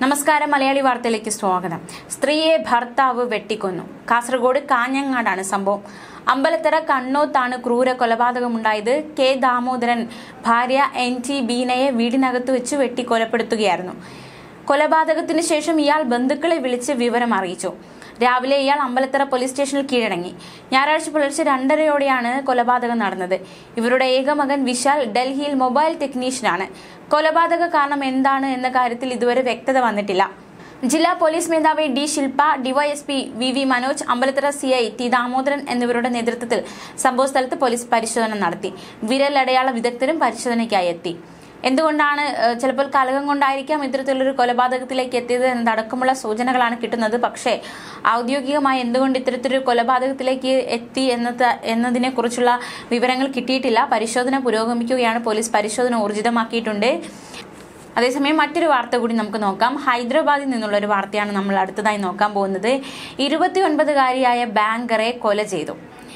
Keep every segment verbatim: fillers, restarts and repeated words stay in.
നമസ്കാരം മലയാളി വാർത്തയിലേക്ക് സ്വാഗതം. സ്ത്രീയെ ഭർത്താവ് വെട്ടിക്കൊന്നു. കാസർഗോഡ് കാഞ്ഞങ്ങാടാണ് സംഭവം. അമ്പലത്തറ കണ്ണോത്താണ് ക്രൂര കൊലപാതകമുണ്ടായത്. കെ ദാമോദരൻ ഭാര്യ എൻ ടി ബീനയെ വീടിനകത്ത് വെച്ച് വെട്ടിക്കൊലപ്പെടുത്തുകയായിരുന്നു. കൊലപാതകത്തിന് ശേഷം ഇയാൾ ബന്ധുക്കളെ വിളിച്ച് വിവരം അറിയിച്ചു. രാവിലെ ഇയാൾ അമ്പലത്തറ പോലീസ് സ്റ്റേഷനിൽ കീഴടങ്ങി. ഞായറാഴ്ച പുലർച്ചെ രണ്ടരയോടെയാണ് കൊലപാതകം നടന്നത്. ഇവരുടെ ഏക മകൻ വിശാൽ ഡൽഹിയിൽ മൊബൈൽ ടെക്നീഷ്യനാണ്. കൊലപാതക കാരണം എന്താണ് എന്ന കാര്യത്തിൽ ഇതുവരെ വ്യക്തത വന്നിട്ടില്ല. ജില്ലാ പോലീസ് മേധാവി D Shilpa, DySP V V Manoj, Ambalathara C I T Damodaran എന്നിവരുടെ നേതൃത്വത്തിൽ സംഭവസ്ഥലത്ത് പോലീസ് പരിശോധന നടത്തി. വിരലടയാള വിദഗ്ധരും പരിശോധനയ്ക്കായി എത്തി. എന്തുകൊണ്ടാണ്, ചിലപ്പോൾ കലഹം കൊണ്ടായിരിക്കാം ഇത്തരത്തിലൊരു കൊലപാതകത്തിലേക്ക് എത്തിയത് എന്നതടക്കമുള്ള സൂചനകളാണ് കിട്ടുന്നത്. പക്ഷേ ഔദ്യോഗികമായി എന്തുകൊണ്ട് ഇത്തരത്തിലൊരു കൊലപാതകത്തിലേക്ക് എത്തി എന്നത് എന്നതിനെ കുറിച്ചുള്ള വിവരങ്ങൾ കിട്ടിയിട്ടില്ല. പരിശോധന പുരോഗമിക്കുകയാണ്. പോലീസ് പരിശോധന ഊർജിതമാക്കിയിട്ടുണ്ട്. അതേസമയം മറ്റൊരു വാർത്ത കൂടി നമുക്ക് നോക്കാം. ഹൈദരാബാദിൽ നിന്നുള്ള ഒരു വാർത്തയാണ് നമ്മൾ അടുത്തതായി നോക്കാൻ പോകുന്നത്. ഇരുപത്തി ഒൻപതുകാരിയായ ബാങ്കറെ കൊല ചെയ്തു.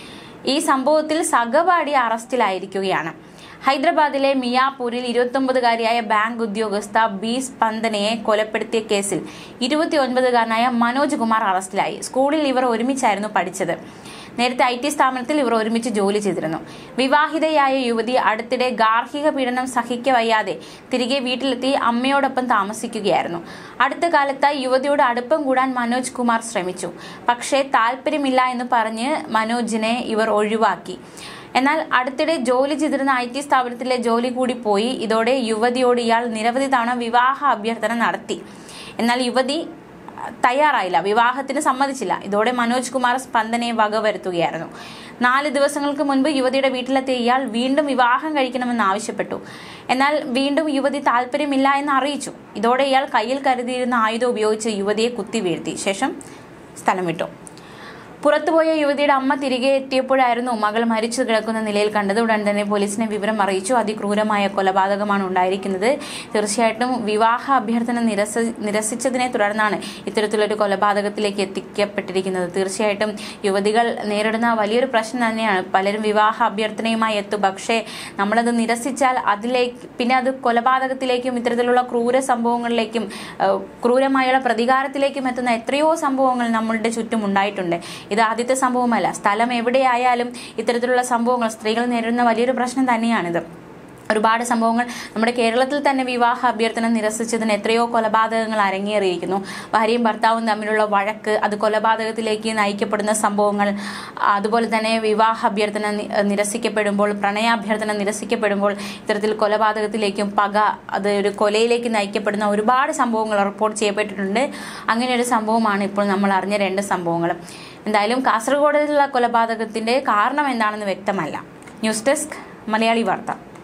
ഈ സംഭവത്തിൽ സഹപാഠി അറസ്റ്റിലായിരിക്കുകയാണ്. ഹൈദരാബാദിലെ മിയാപൂരിൽ ഇരുപത്തൊമ്പതുകാരിയായ ബാങ്ക് ഉദ്യോഗസ്ഥ ബി സ്പന്ദനയെ കൊലപ്പെടുത്തിയ കേസിൽ ഇരുപത്തി ഒൻപതുകാരനായ മനോജ് കുമാർ അറസ്റ്റിലായി. സ്കൂളിൽ ഇവർ ഒരുമിച്ചായിരുന്നു പഠിച്ചത്. നേരത്തെ ഐ ടി സ്ഥാപനത്തിൽ ഇവർ ഒരുമിച്ച് ജോലി ചെയ്തിരുന്നു. വിവാഹിതയായ യുവതി അടുത്തിടെ ഗാർഹിക പീഡനം സഹിക്കവയ്യാതെ തിരികെ വീട്ടിലെത്തി അമ്മയോടൊപ്പം താമസിക്കുകയായിരുന്നു. അടുത്ത കാലത്തായി യുവതിയോട് അടുപ്പം കൂടാൻ മനോജ് കുമാർ ശ്രമിച്ചു. പക്ഷേ താല്പര്യമില്ല എന്ന് പറഞ്ഞ് മനോജിനെ ഇവർ ഒഴിവാക്കി. എന്നാൽ അടുത്തിടെ ജോലി ചെയ്തിരുന്ന ഐ ടി സ്ഥാപനത്തിലെ ജോലി കൂടി പോയി. ഇതോടെ യുവതിയോട് ഇയാൾ നിരവധി തവണ വിവാഹ അഭ്യർത്ഥന നടത്തി. എന്നാൽ യുവതി തയ്യാറായില്ല, വിവാഹത്തിന് സമ്മതിച്ചില്ല. ഇതോടെ മനോജ് കുമാർ സ്പന്ദനയെ വകവരുത്തുകയായിരുന്നു. നാല് ദിവസങ്ങൾക്ക് മുൻപ് യുവതിയുടെ വീട്ടിലെത്തിയ ഇയാൾ വീണ്ടും വിവാഹം കഴിക്കണമെന്ന് ആവശ്യപ്പെട്ടു. എന്നാൽ വീണ്ടും യുവതി താല്പര്യമില്ല എന്ന് അറിയിച്ചു. ഇതോടെ ഇയാൾ കയ്യിൽ കരുതിയിരുന്ന ആയുധം ഉപയോഗിച്ച് യുവതിയെ കുത്തി വീഴ്ത്തി. ശേഷം സ്ഥലം വിട്ടു. പുറത്തുപോയ യുവതിയുടെ അമ്മ തിരികെ എത്തിയപ്പോഴായിരുന്നു മകൾ മരിച്ചു കിടക്കുന്ന നിലയിൽ കണ്ടത്. ഉടൻ തന്നെ പോലീസിനെ വിവരം അറിയിച്ചു. അതിക്രൂരമായ കൊലപാതകമാണ് ഉണ്ടായിരിക്കുന്നത്. തീർച്ചയായിട്ടും വിവാഹ അഭ്യർത്ഥന നിരസ നിരസിച്ചതിനെ തുടർന്നാണ് ഇത്തരത്തിലൊരു കൊലപാതകത്തിലേക്ക് എത്തിക്കപ്പെട്ടിരിക്കുന്നത്. തീർച്ചയായിട്ടും യുവതികൾ നേരിടുന്ന വലിയൊരു പ്രശ്നം തന്നെയാണ്. പലരും വിവാഹ അഭ്യർത്ഥനയുമായി എത്തും. പക്ഷേ നമ്മളത് നിരസിച്ചാൽ അതിലേക്ക് പിന്നെ അത് കൊലപാതകത്തിലേക്കും ഇത്തരത്തിലുള്ള ക്രൂര സംഭവങ്ങളിലേക്കും ക്രൂരമായുള്ള പ്രതികാരത്തിലേക്കും എത്തുന്ന എത്രയോ സംഭവങ്ങൾ നമ്മളുടെ ചുറ്റും ഉണ്ടായിട്ടുണ്ട്. ഇത് ആദ്യത്തെ സംഭവമല്ല. സ്ഥലം എവിടെയായാലും ഇത്തരത്തിലുള്ള സംഭവങ്ങൾ സ്ത്രീകൾ നേരിടുന്ന വലിയൊരു പ്രശ്നം തന്നെയാണിത്. ഒരുപാട് സംഭവങ്ങൾ നമ്മുടെ കേരളത്തിൽ തന്നെ വിവാഹ അഭ്യർത്ഥന നിരസിച്ചതിന് എത്രയോ കൊലപാതകങ്ങൾ അരങ്ങേറിയിരിക്കുന്നു. ഭാര്യയും ഭർത്താവും തമ്മിലുള്ള വഴക്ക്, അത് കൊലപാതകത്തിലേക്ക് നയിക്കപ്പെടുന്ന സംഭവങ്ങൾ, അതുപോലെ തന്നെ വിവാഹ അഭ്യർത്ഥന നിരസിക്കപ്പെടുമ്പോൾ, പ്രണയാഭ്യർത്ഥന നിരസിക്കപ്പെടുമ്പോൾ ഇത്തരത്തിൽ കൊലപാതകത്തിലേക്കും പക, അത് ഒരു കൊലയിലേക്ക് നയിക്കപ്പെടുന്ന ഒരുപാട് സംഭവങ്ങൾ റിപ്പോർട്ട് ചെയ്യപ്പെട്ടിട്ടുണ്ട്. അങ്ങനെ ഒരു സംഭവമാണ് ഇപ്പോൾ നമ്മൾ അറിഞ്ഞ രണ്ട് സംഭവങ്ങളും. എന്തായാലും കാസർഗോഡിലുള്ള കൊലപാതകത്തിന്റെ കാരണം എന്താണെന്ന് വ്യക്തമല്ല. ന്യൂസ് ഡെസ്ക് മലയാളി വാർത്ത.